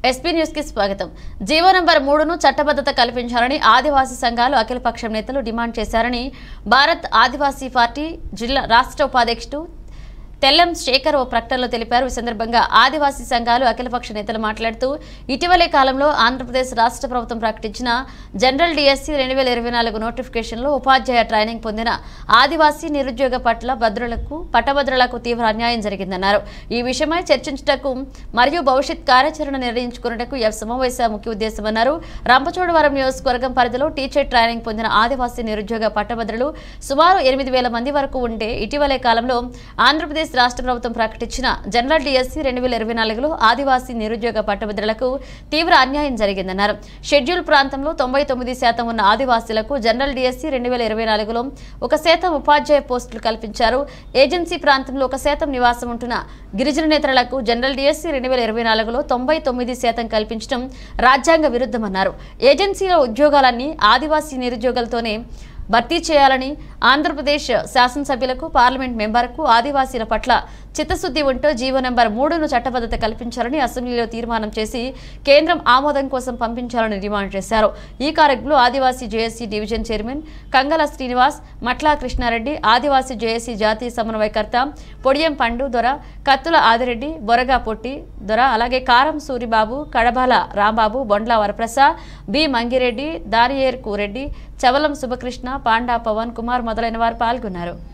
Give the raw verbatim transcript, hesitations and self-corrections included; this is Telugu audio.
ఎస్పీ న్యూస్ కి స్వాగతం. జీవో నంబర్ మూడును చట్టబద్ధత కల్పించాలని ఆదివాసీ సంఘాలు అఖిలపక్షం నేతలు డిమాండ్ చేశారని భారత్ ఆదివాసీ పార్టీ జిల్లా రాష్ట్ర ఉపాధ్యక్షుడు తెల్లం శేఖర్ ఓ ప్రకటనలో తెలిపారు. ఈ సందర్భంగా ఆదివాసీ సంఘాలు అఖిలపక్ష నేతలు మాట్లాడుతూ ఇటీవలే కాలంలో ఆంధ్రప్రదేశ్ రాష్ట్ర ప్రభుత్వం ప్రకటించిన జనరల్ డిఎస్సి రెండు వేల ఇరవై నాలుగు నోటిఫికేషన్లో ఉపాధ్యాయ ట్రైనింగ్ పొందిన ఆదివాసీ నిరుద్యోగ పట్ల భద్రులకు పట్టభద్రులకు తీవ్ర అన్యాయం జరిగిందన్నారు. ఈ విషయమై చర్చించుటకు మరియు భవిష్యత్ కార్యాచరణ నిర్ణయించుకున్నటకు ఈ సమావేశం ముఖ్య ఉద్దేశమన్నారు. రంపచోడవరం నియోజకవర్గం పరిధిలో టీచర్ ట్రైనింగ్ పొందిన ఆదివాసీ నిరుద్యోగ పట్టభద్రులు సుమారు ఎనిమిది వేల మంది వరకు ఉంటే ఇటీవలే కాలంలో ఆంధ్రప్రదేశ్ రాష్ట్ర ప్రభుత్వం ప్రకటించిన జనరల్ డిఎస్సి రెండు వేల ఇరవై నాలుగులో ఆదివాసీ నిరుద్యోగ పట్టభద్రులకు తీవ్ర అన్యాయం జరిగిందన్నారు. షెడ్యూల్ ప్రాంతంలో తొంభై తొమ్మిది శాతం ఉన్న ఆదివాసీలకు జనరల్ డిఎస్సి రెండు వేల ఇరవై నాలుగులో ఒక శాతం ఉపాధ్యాయ పోస్టులు కల్పించారు. ఏజెన్సీ ప్రాంతంలో ఒక శాతం నివాసం ఉంటున్న గిరిజన నేతలకు జనరల్ డిఎస్సి రెండు వేల ఇరవై నాలుగులో తొంభై తొమ్మిది శాతం కల్పించడం రాజ్యాంగ విరుద్ధమన్నారు. ఏజెన్సీల ఉద్యోగాలన్నీ ఆదివాసీ నిరుద్యోగులతోనే భర్తీ చేయాలని ఆంధ్రప్రదేశ్ శాసనసభ్యులకు పార్లమెంట్ మెంబర్కు ఆదివాసీల పట్ల చిత్తశుద్ధి ఉంటూ జీవో నెంబర్ మూడును చట్టబద్ధత కల్పించాలని అసెంబ్లీలో తీర్మానం చేసి కేంద్రం ఆమోదం కోసం పంపించాలని డిమాండ్ చేశారు. ఈ కార్యక్రమంలో Adivasi JAC division chairman Kangala Srinivas, Matla Krishnareddy, Adivasi JAC జాతీయ సమన్వయకర్త పొడియం పండు దొర, కత్తుల ఆదిరెడ్డి, బొరగా పొట్టి దొర, అలాగే కారం సూరిబాబు, కడబాల రాంబాబు, బొండ్ల వరప్రసాద్, బి మంగిరెడ్డి, దానియేర్ కూరెడ్డి, చవలం శుభకృష్ణ, పాండా పవన్ కుమార్ మొదలైన వారు పాల్గొన్నారు.